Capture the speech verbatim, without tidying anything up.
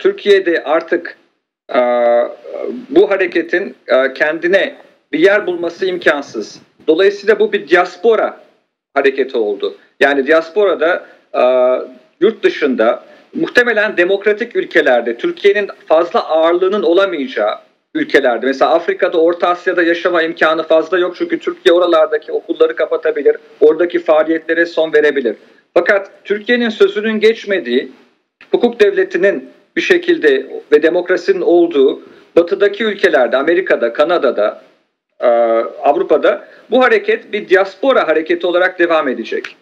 Türkiye'de artık e, bu hareketin e, kendine bir yer bulması imkansız. Dolayısıyla bu bir diaspora hareketi oldu. Yani diasporada e, yurt dışında muhtemelen demokratik ülkelerde, Türkiye'nin fazla ağırlığının olamayacağı ülkelerde, mesela Afrika'da, Orta Asya'da yaşama imkanı fazla yok çünkü Türkiye oralardaki okulları kapatabilir, oradaki faaliyetlere son verebilir. Fakat Türkiye'nin sözünün geçmediği, hukuk devletinin bir şekilde ve demokrasinin olduğu batıdaki ülkelerde, Amerika'da, Kanada'da, Avrupa'da bu hareket bir diaspora hareketi olarak devam edecek.